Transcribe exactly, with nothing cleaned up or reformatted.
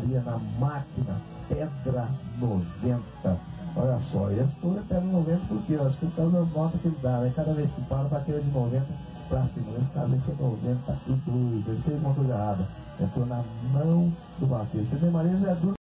Maria na máquina, pedra noventa. Olha só, e esse tour é pedra noventa porque eu acho que por causa das notas que ele dá, né? Cada vez que para, bateu de noventa pra cima. Esse caso aqui é noventa e dois, ele fez uma coisa errada. Entrou na mão do bater. Você vê, Maria já é duro.